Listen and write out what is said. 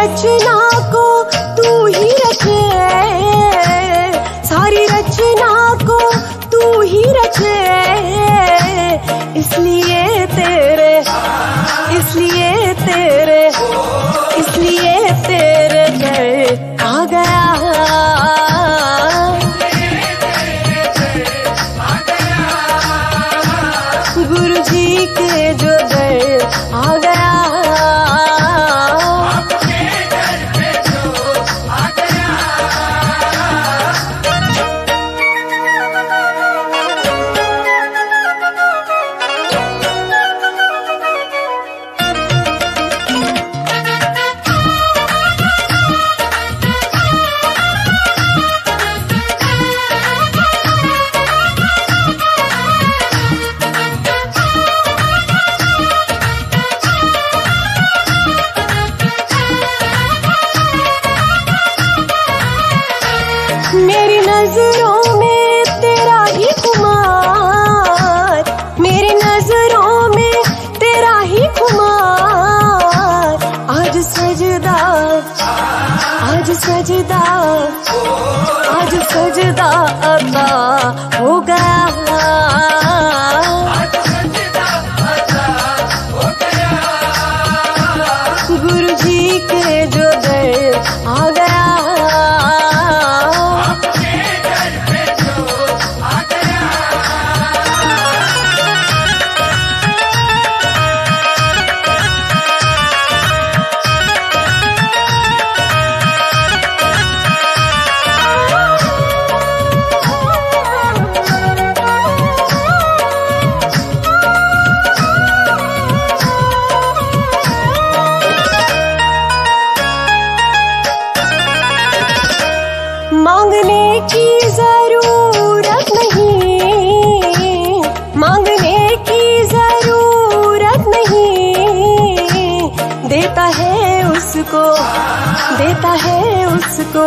रचना को तू ही रचे, सारी रचना को तू ही रचे, इसलिए तेरे, इसलिए तेरे, इसलिए तेरे दर आ गया। गुरु जी के जो दर आ गया, मेरी नजरों में तेरा ही खुमार, मेरी नजरों में तेरा ही खुमार। आज सजदा, आज सजदा, आज सजदा अता हो गया। गुरु जी के जो दर आ गया, मांगने की जरूरत नहीं, मांगने की जरूरत नहीं, देता है उसको, देता है उसको,